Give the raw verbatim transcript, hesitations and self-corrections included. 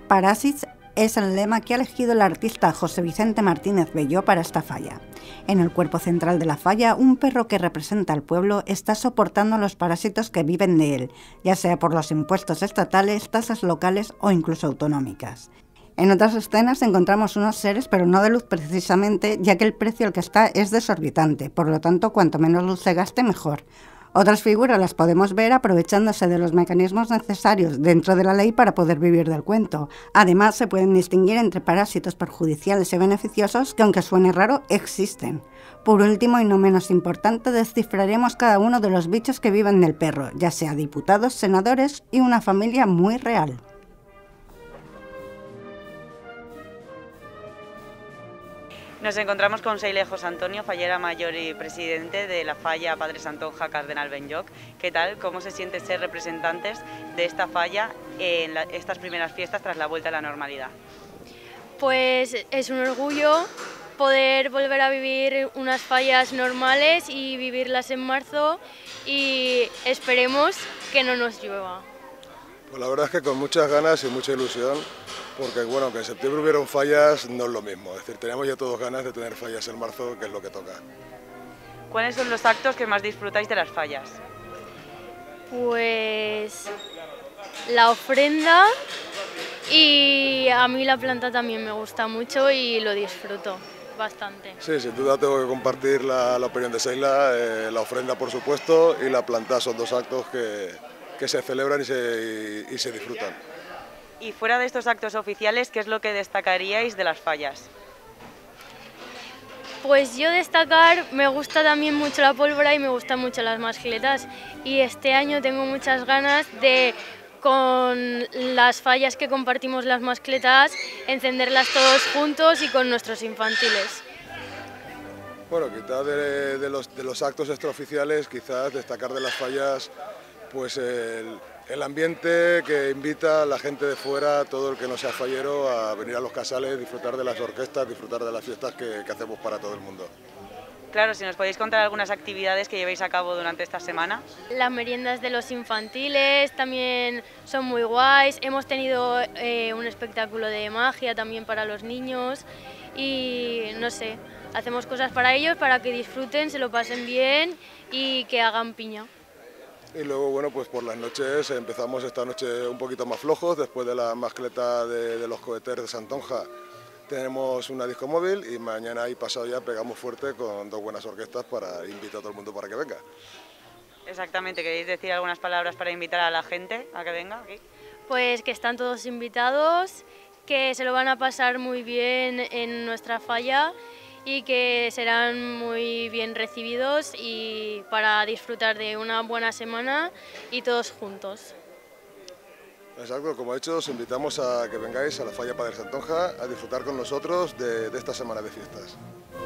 Paràsits es el lema que ha elegido el artista José Vicente Martínez Belló para esta falla. En el cuerpo central de la falla, un perro que representa al pueblo está soportando los parásitos que viven de él, ya sea por los impuestos estatales, tasas locales o incluso autonómicas. En otras escenas encontramos unos seres, pero no de luz precisamente, ya que el precio al que está es desorbitante, por lo tanto, cuanto menos luz se gaste, mejor. Otras figuras las podemos ver aprovechándose de los mecanismos necesarios dentro de la ley para poder vivir del cuento. Además, se pueden distinguir entre parásitos perjudiciales y beneficiosos que, aunque suene raro, existen. Por último, y no menos importante, descifraremos cada uno de los bichos que viven del perro, ya sea diputados, senadores y una familia muy real. Nos encontramos con Seile José Antonio, fallera mayor y presidente de la falla Padre Santonja Cardenal Benlloc. ¿Qué tal? ¿Cómo se siente ser representantes de esta falla en la, estas primeras fiestas tras la vuelta a la normalidad? Pues es un orgullo poder volver a vivir unas fallas normales y vivirlas en marzo, y esperemos que no nos llueva. Pues la verdad es que con muchas ganas y mucha ilusión, porque bueno, que en septiembre hubieron fallas no es lo mismo, es decir, teníamos ya todos ganas de tener fallas en marzo, que es lo que toca. ¿Cuáles son los actos que más disfrutáis de las fallas? Pues la ofrenda, y a mí la planta también me gusta mucho y lo disfruto bastante. Sí, sin duda tengo que compartir la, la opinión de Seila, eh, la ofrenda por supuesto y la planta son dos actos que, que se celebran y se, y, y se disfrutan. Y fuera de estos actos oficiales, ¿qué es lo que destacaríais de las fallas? Pues yo destacar, me gusta también mucho la pólvora y me gustan mucho las mascletas, y este año tengo muchas ganas de, con las fallas que compartimos las mascletas, encenderlas todos juntos y con nuestros infantiles. Bueno, quizás de, de, los, de los actos extraoficiales, quizás destacar de las fallas pues el, el ambiente que invita a la gente de fuera, todo el que no sea fallero, a venir a los casales, disfrutar de las orquestas, disfrutar de las fiestas que, que hacemos para todo el mundo. Claro, si nos podéis contar algunas actividades que llevéis a cabo durante esta semana. Las meriendas de los infantiles también son muy guays, hemos tenido eh, un espectáculo de magia también para los niños y no sé, hacemos cosas para ellos para que disfruten, se lo pasen bien y que hagan piña. Y luego, bueno, pues por las noches empezamos esta noche un poquito más flojos, después de la mascleta de, de los coheteros de Santonja tenemos una disco móvil y mañana y pasado ya pegamos fuerte con dos buenas orquestas para invitar a todo el mundo para que venga. Exactamente, ¿queréis decir algunas palabras para invitar a la gente a que venga aquí? Pues que están todos invitados, que se lo van a pasar muy bien en nuestra falla y que serán muy bien recibidos y para disfrutar de una buena semana y todos juntos. Exacto, como he dicho, os invitamos a que vengáis a la falla Padre Santonja a disfrutar con nosotros de, de esta semana de fiestas.